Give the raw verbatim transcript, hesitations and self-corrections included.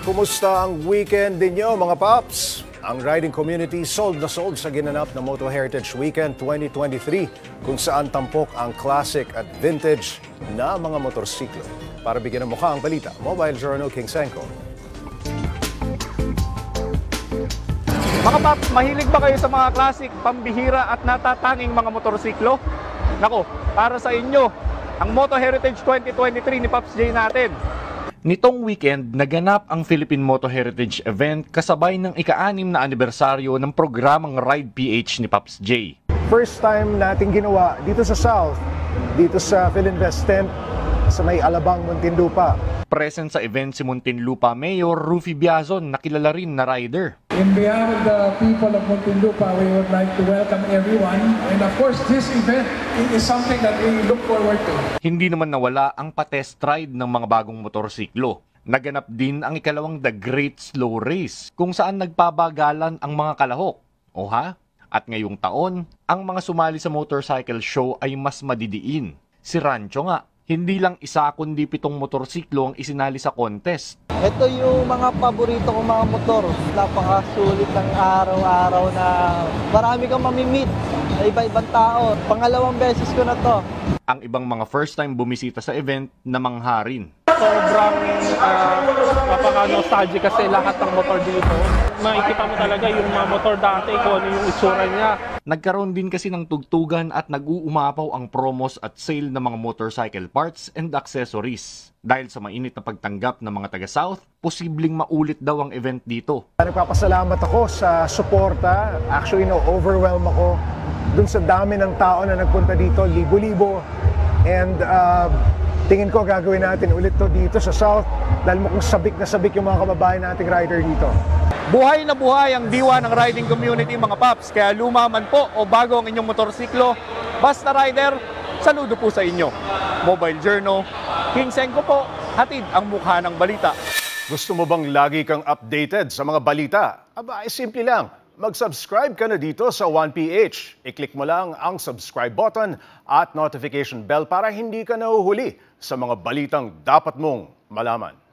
Kumusta ang weekend ninyo mga paps? Ang riding community sold na sold sa ginanap na Moto Heritage Weekend twenty twenty-three kung saan tampok ang classic at vintage na mga motorsiklo. Para bigyan ng mukha ang balita, Mobile Journal King Senko. Mga paps, mahilig ba kayo sa mga classic, pambihira at natatanging mga motorsiklo? Nako, para sa inyo, ang Moto Heritage twenty twenty-three ni Pops J natin. Nitong weekend, naganap ang Philippine Moto Heritage Event kasabay ng ika-anim na anibersaryo ng programang Ride P H ni Pops J. First time natin ginawa dito sa South, dito sa Philinvest Tent, sa may Alabang, Muntinlupa. Present sa event si Muntinlupa Mayor Rufy Biazon na kilala rin na rider. In behalf of the people of Muntinlupa, we would like to welcome everyone. And of course, this event is something that we look forward to. Hindi naman nawala ang pa-test ride ng mga bagong motorsiklo. Naganap din ang ikalawang The Great Slow Race kung saan nagpabagalan ang mga kalahok. O ha? At ngayong taon, ang mga sumali sa motorcycle show ay mas madidiin. Si Rancho nga, hindi lang isa kundi pitong motorsiklo ang isinali sa contest. Ito yung mga paborito kong mga motor. Napakasulit ng araw-araw na marami kang mamimit na iba-ibang tao. Pangalawang beses ko na to. Ang ibang mga first time bumisita sa event na mangharin. Sobrang uh, napaka-nostalgic kasi lahat ng motor dito. Makikita mo talaga yung mga motor dati kung ano yung itsura niya. Nagkaroon din kasi ng tugtugan at nag-uumapaw ang promos at sale ng mga motorcycle parts and accessories. Dahil sa mainit na pagtanggap ng mga taga-South, posibleng maulit daw ang event dito. Nagpapasalamat ako sa suporta. Actually, no, overwhelm ako dun sa dami ng tao na nagpunta dito, libo-libo. And uh, tingin ko gagawin natin ulit to dito sa South dahil mukhang sabik na sabik yung mga kababayan nating rider dito. Buhay na buhay ang diwa ng riding community mga paps. Kaya luma man po o bago ang inyong motorsiklo, basta rider, saludo po sa inyo. Mobile Journal, King Senko po, hatid ang mukha ng balita. Gusto mo bang lagi kang updated sa mga balita? Aba, ay simple lang. Mag-subscribe ka na dito sa one P H. I-click mo lang ang subscribe button at notification bell para hindi ka nahuhuli sa mga balitang dapat mong malaman.